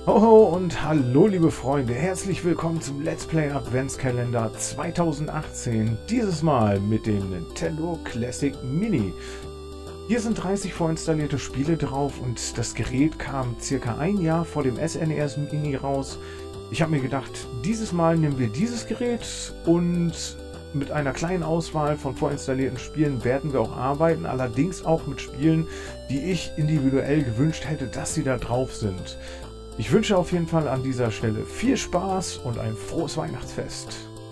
Hoho und hallo liebe Freunde, herzlich willkommen zum Let's Play Adventskalender 2018, dieses Mal mit dem Nintendo Classic Mini. Hier sind 30 vorinstallierte Spiele drauf und das Gerät kam circa ein Jahr vor dem SNES Mini raus. Ich habe mir gedacht, dieses Mal nehmen wir dieses Gerät und mit einer kleinen Auswahl von vorinstallierten Spielen werden wir auch arbeiten, allerdings auch mit Spielen, die ich individuell gewünscht hätte, dass sie da drauf sind. Ich wünsche auf jeden Fall an dieser Stelle viel Spaß und ein frohes Weihnachtsfest.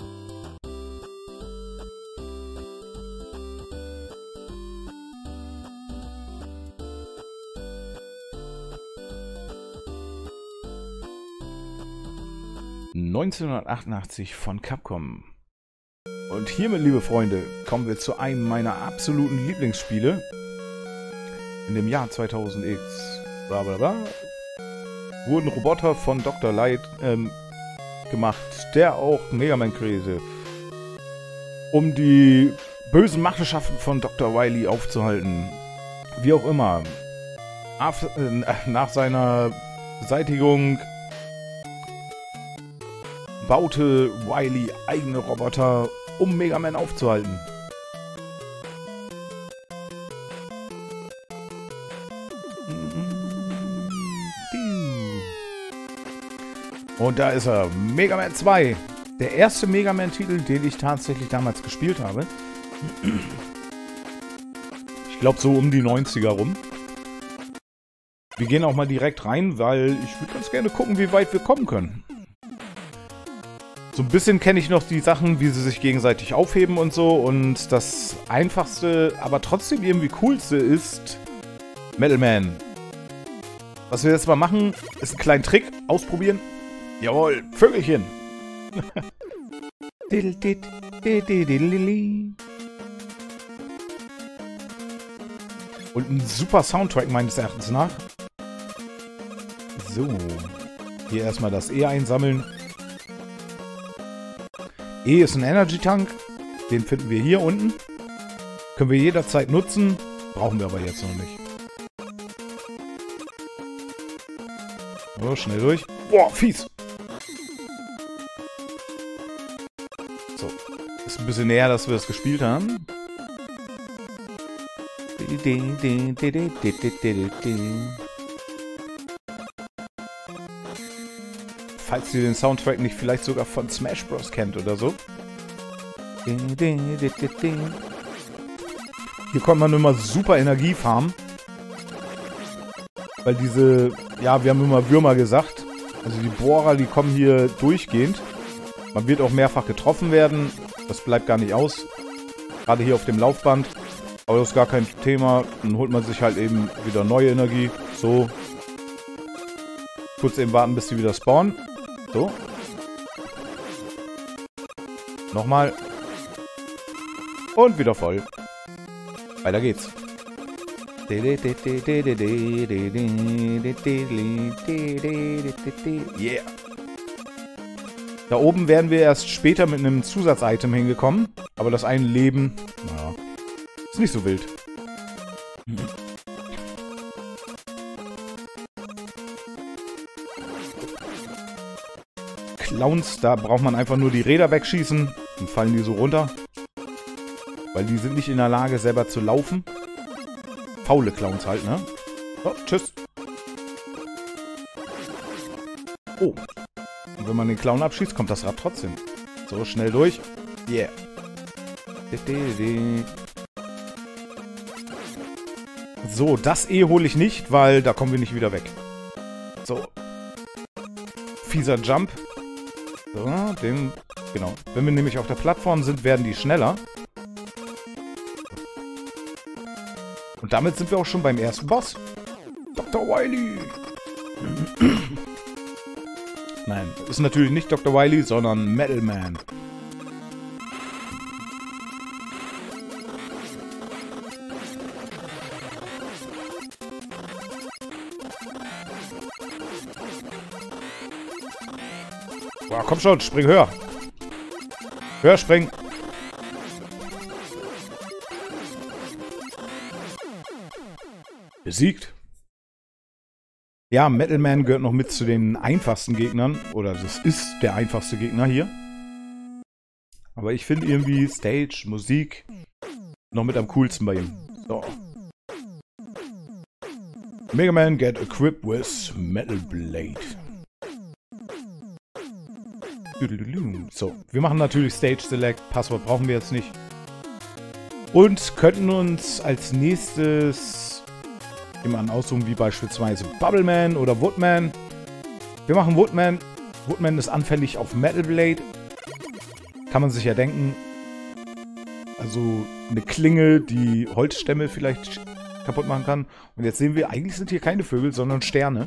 ...1988 von Capcom. Und hiermit, liebe Freunde, kommen wir zu einem meiner absoluten Lieblingsspiele. In dem Jahr 2000X... Blablabla, wurden Roboter von Dr. Light gemacht, der auch Mega Man kreierte, um die bösen Machenschaften von Dr. Wily aufzuhalten. Wie auch immer. Nach seiner Beseitigung baute Wily eigene Roboter, um Mega Man aufzuhalten. Und da ist er, Mega Man 2. Der erste Mega Man-Titel, den ich tatsächlich damals gespielt habe. Ich glaube so um die 90er rum. Wir gehen auch mal direkt rein, weil ich würde ganz gerne gucken, wie weit wir kommen können. So ein bisschen kenne ich noch die Sachen, wie sie sich gegenseitig aufheben und so. Und das einfachste, aber trotzdem irgendwie coolste ist Metal Man. Was wir jetzt mal machen, ist ein kleiner Trick. Ausprobieren. Jawohl, Vögelchen. Und ein super Soundtrack meines Erachtens nach. So. Hier erstmal das E einsammeln. E ist ein Energy Tank. Den finden wir hier unten. Können wir jederzeit nutzen. Brauchen wir aber jetzt noch nicht. So, schnell durch. Boah, fies. So. Ist ein bisschen näher, dass wir das gespielt haben. Falls ihr den Soundtrack nicht vielleicht sogar von Smash Bros. Kennt oder so. Hier kommt man immer super Energie farmen. Weil diese, ja, wir haben immer Würmer gesagt. Also die Bohrer, die kommen hier durchgehend. Man wird auch mehrfach getroffen werden. Das bleibt gar nicht aus. Gerade hier auf dem Laufband. Aber das ist gar kein Thema. Dann holt man sich halt eben wieder neue Energie. So. Kurz eben warten, bis sie wieder spawnen. So. Nochmal. Und wieder voll. Weiter geht's. Yeah. Da oben wären wir erst später mit einem Zusatzitem hingekommen. Aber das eine Leben, naja, ist nicht so wild. Clowns, da braucht man einfach nur die Räder wegschießen. Dann fallen die so runter. Weil die sind nicht in der Lage, selber zu laufen. Faule Clowns halt, ne? So, tschüss. Oh. Und wenn man den Clown abschießt, kommt das Rad trotzdem. So, schnell durch. Yeah. So, das E hole ich nicht, weil da kommen wir nicht wieder weg. So. Fieser Jump. So, den... Genau. Wenn wir nämlich auf der Plattform sind, werden die schneller. Und damit sind wir auch schon beim ersten Boss. Dr. Wily. Nein, ist natürlich nicht Dr. Wily, sondern Metal Man. Boah, komm schon, spring höher. Höher springen. Besiegt. Ja, Metal Man gehört noch mit zu den einfachsten Gegnern. Oder das ist der einfachste Gegner hier. Aber ich finde irgendwie Stage, Musik noch mit am coolsten bei ihm. So. Mega Man get equipped with Metal Blade. So, wir machen natürlich Stage Select. Passwort brauchen wir jetzt nicht. Und könnten uns als nächstes jemanden aussuchen, wie beispielsweise Bubbleman oder Woodman. Wir machen Woodman. Woodman ist anfällig auf Metal Blade. Kann man sich ja denken. Also eine Klinge, die Holzstämme vielleicht kaputt machen kann. Und jetzt sehen wir, eigentlich sind hier keine Vögel, sondern Sterne.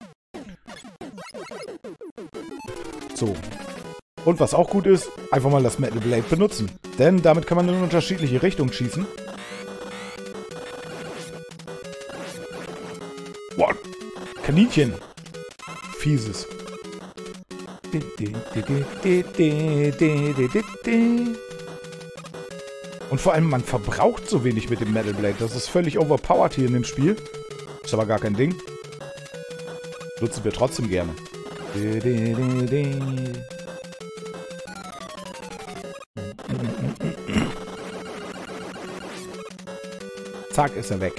So. Und was auch gut ist, einfach mal das Metal Blade benutzen. Denn damit kann man in unterschiedliche Richtungen schießen. Boah, Kaninchen. Fieses. Und vor allem, man verbraucht so wenig mit dem Metal Blade. Das ist völlig overpowered hier in dem Spiel. Ist aber gar kein Ding. Nutzen wir trotzdem gerne. Zack, ist er weg.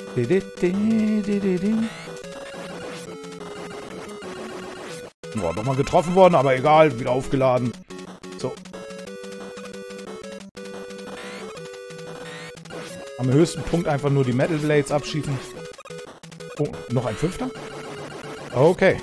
Boah, nochmal getroffen worden, aber egal, wieder aufgeladen. So. Am höchsten Punkt einfach nur die Metal Blades abschießen. Oh, noch ein Fünfter? Okay.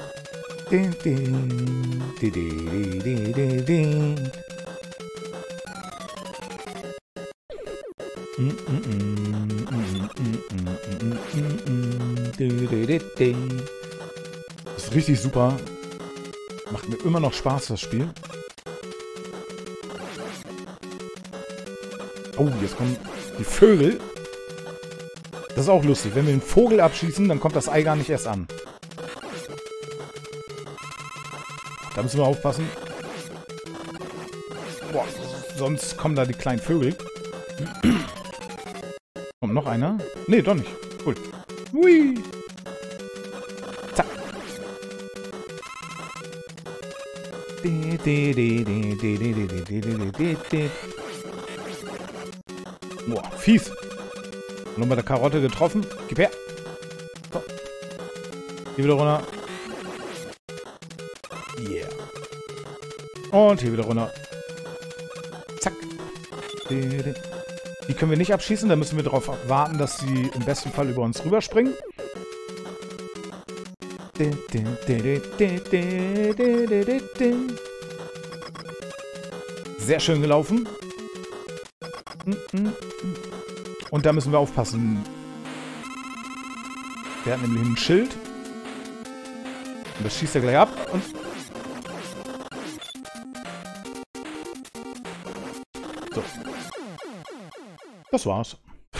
Das ist richtig super. Macht mir immer noch Spaß, das Spiel. Oh, jetzt kommen die Vögel. Das ist auch lustig. Wenn wir einen Vogel abschießen, dann kommt das Ei gar nicht erst an. Da müssen wir aufpassen. Boah, sonst kommen da die kleinen Vögel. Kommt noch einer? Nee, doch nicht. Cool. Hui. Zack. Boah, fies. Nur bei der Karotte getroffen. Gib her. So. Hier wieder runter. Yeah. Und hier wieder runter. Zack. Die können wir nicht abschießen. Da müssen wir darauf warten, dass sie im besten Fall über uns rüberspringen. Sehr schön gelaufen. Und da müssen wir aufpassen. Der hat nämlich ein Schild. Und das schießt er gleich ab. Und so. Das war's.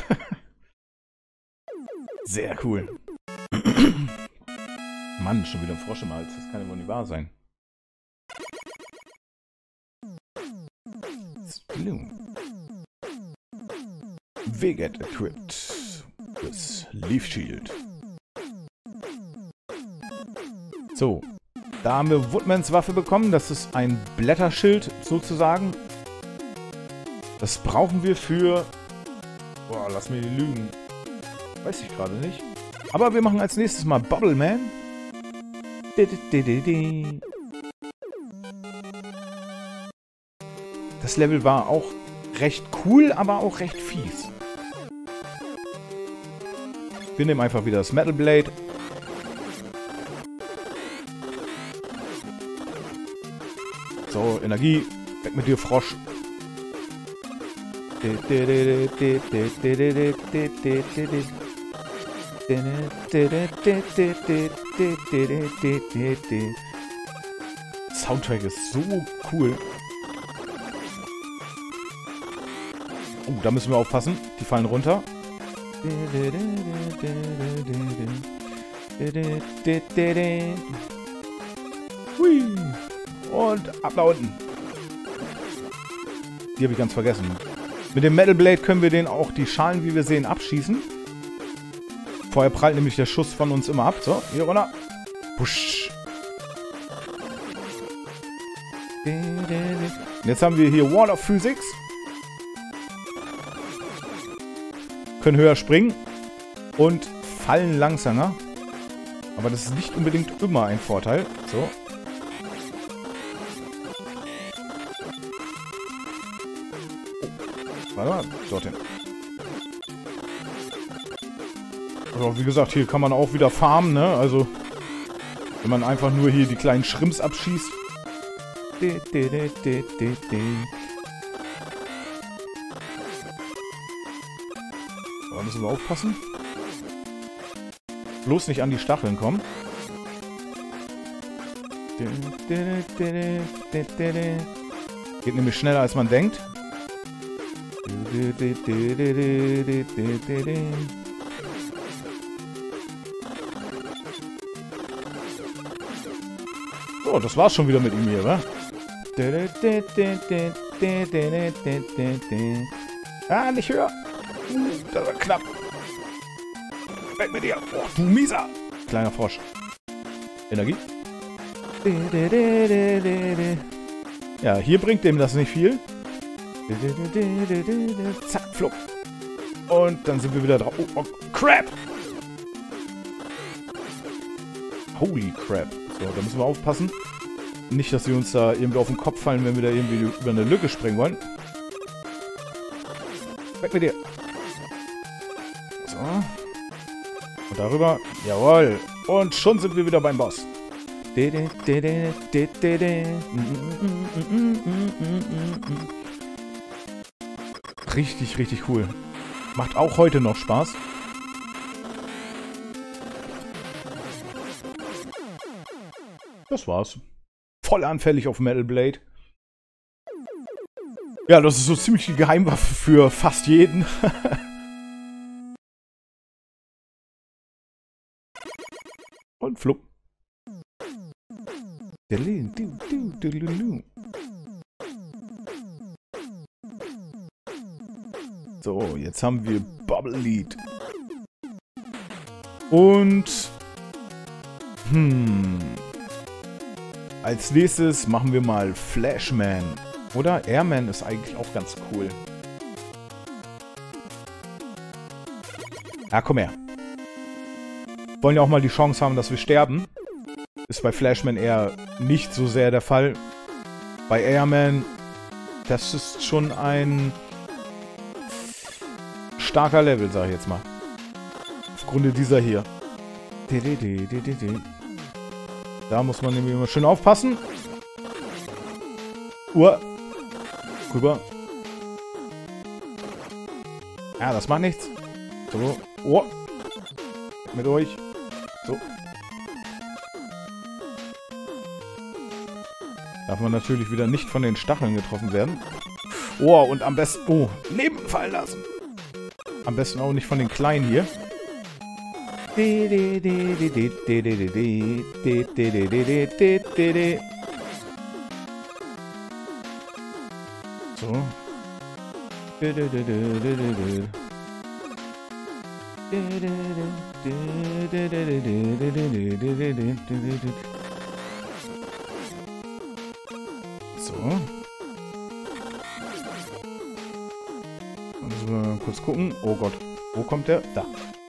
Sehr cool. Mann, schon wieder ein Frosch im Hals. Das kann ja wohl nicht wahr sein. We get equipped with Leaf Shield. So, da haben wir Woodmans Waffe bekommen. Das ist ein Blätterschild sozusagen. Das brauchen wir für... Boah, lass mich nicht lügen. Weiß ich gerade nicht. Aber wir machen als nächstes mal Bubbleman. Das Level war auch recht cool, aber auch recht fies. Wir nehmen einfach wieder das Metal Blade. So, Energie. Weg mit dir, Frosch. Soundtrack ist so cool. Oh, da müssen wir aufpassen. Die fallen runter. Hui. Und ab da unten. Die habe ich ganz vergessen. Mit dem Metal Blade können wir den auch die Schalen, wie wir sehen, abschießen. Vorher prallt nämlich der Schuss von uns immer ab. So, hier runter. Pusch. Und jetzt haben wir hier Wall of Physics. Können höher springen. Und fallen langsamer. Aber das ist nicht unbedingt immer ein Vorteil. So. Warte mal, dorthin. Also, wie gesagt, hier kann man auch wieder farmen, ne? Also, wenn man einfach nur hier die kleinen Shrimps abschießt. Da müssen wir aufpassen. Bloß nicht an die Stacheln kommen. Geht nämlich schneller, als man denkt. So, das war's schon wieder mit ihm hier, wa? Ah, nicht höher. Das war knapp. Weg mit dir. Oh, du mieser. Kleiner Frosch. Energie. Ja, hier bringt dem das nicht viel. Zack, flupp. Und dann sind wir wieder drauf. Oh, oh, Crap! Holy Crap. So, da müssen wir aufpassen. Nicht, dass sie uns da irgendwie auf den Kopf fallen, wenn wir da irgendwie über eine Lücke springen wollen. Weg mit dir. So. Und darüber. Jawohl. Und schon sind wir wieder beim Boss. Richtig, richtig cool. Macht auch heute noch Spaß. Das war's. Voll anfällig auf Metal Blade. Ja, das ist so ziemlich die Geheimwaffe für fast jeden. Und flupp. So, jetzt haben wir Bubble Lead. Und... Als nächstes machen wir mal Flashman. Oder? Airman ist eigentlich auch ganz cool. Ja, komm her. Wollen ja auch mal die Chance haben, dass wir sterben. Ist bei Flashman eher nicht so sehr der Fall. Bei Airman, das ist schon ein starker Level, sag ich jetzt mal. Aufgrund dieser hier. Da muss man nämlich immer schön aufpassen. Rüber. Ja, das macht nichts. So. Mit euch. So. Darf man natürlich wieder nicht von den Stacheln getroffen werden. Oh, und am besten... Oh, Leben fallen lassen. Am besten auch nicht von den Kleinen hier. So. So. Müssen wir mal kurz gucken. Oh Gott. Wo kommt der? Da.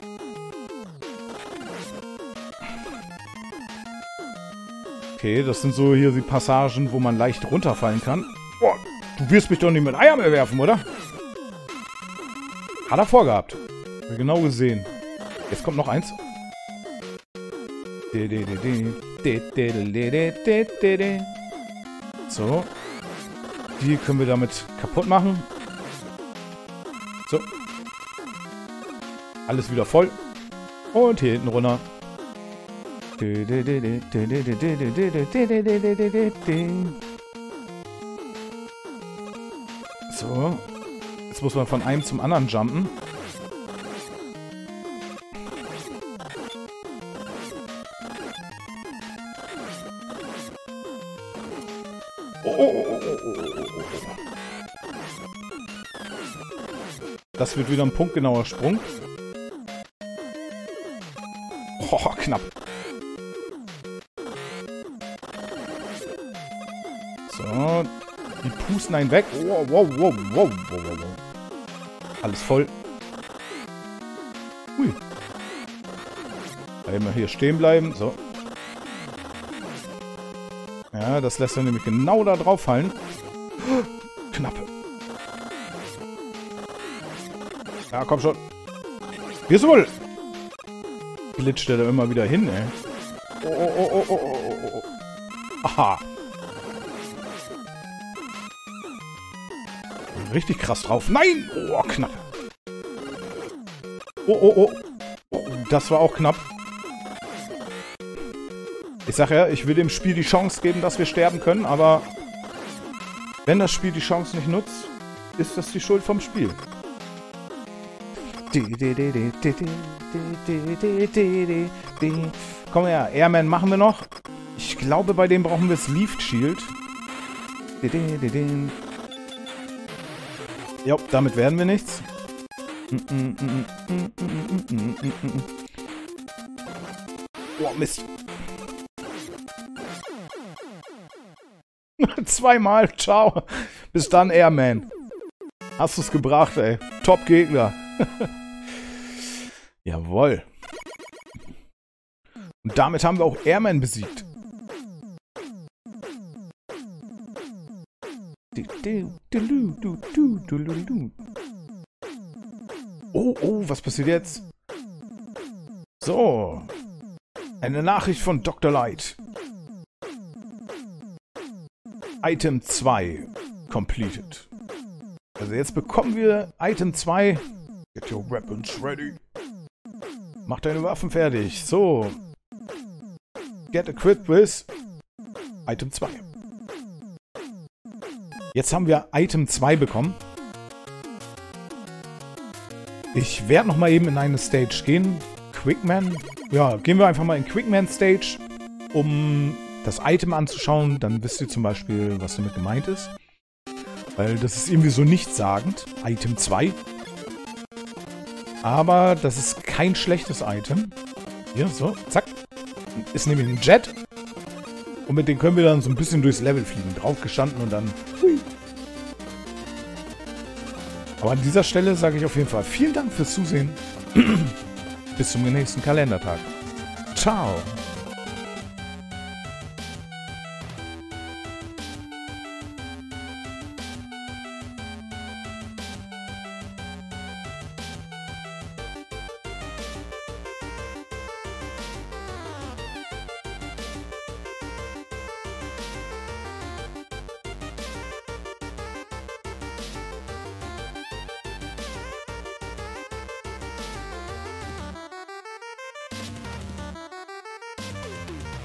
Okay, das sind so hier die Passagen, wo man leicht runterfallen kann. Boah, du wirst mich doch nicht mit Eier mehr werfen, oder? Hat er vorgehabt. Hab ich genau gesehen. Jetzt kommt noch eins. So. Die können wir damit kaputt machen. So. Alles wieder voll. Und hier hinten runter. So. Jetzt muss man von einem zum anderen jumpen. Das wird wieder ein punktgenauer Sprung. Oh, knapp. So. Die pusten einen weg. Oh, wow, wow, wow, wow, wow. Alles voll. Hui. Einmal hier stehen bleiben. So. Ja, das lässt er nämlich genau da drauf fallen. Knapp. Ja, komm schon. Wie ist wohl? Glitscht er da immer wieder hin, ey. Oh, oh, oh, oh, oh, oh, oh. Aha. Richtig krass drauf. Nein! Oh, knapp. Oh, oh, oh. Oh, das war auch knapp. Ich sag ja, ich will dem Spiel die Chance geben, dass wir sterben können, aber wenn das Spiel die Chance nicht nutzt, ist das die Schuld vom Spiel. Komm her, Airman machen wir noch. Ich glaube, bei dem brauchen wir das Leaf Shield. Jo, damit werden wir nichts. Oh, Mist. Zweimal, ciao. Bis dann, Airman. Hast du es gebracht, ey. Top-Gegner. Jawohl. Und damit haben wir auch Airman besiegt. Oh, oh, was passiert jetzt? So. Eine Nachricht von Dr. Light. Item 2 completed. Also jetzt bekommen wir Item 2. Get your weapons ready. Mach deine Waffen fertig. So. Get equipped with Item 2. Jetzt haben wir Item 2 bekommen. Ich werde nochmal eben in eine Stage gehen. Quickman. Ja, gehen wir einfach mal in Quickman Stage, um das Item anzuschauen. Dann wisst ihr zum Beispiel, was damit gemeint ist. Weil das ist irgendwie so nichtssagend. Item 2. Aber das ist kein schlechtes Item. Hier, so, zack. Ist nämlich ein Jet. Und mit dem können wir dann so ein bisschen durchs Level fliegen. Draufgestanden und dann... Hui. Aber an dieser Stelle sage ich auf jeden Fall vielen Dank fürs Zusehen. Bis zum nächsten Kalendertag. Ciao.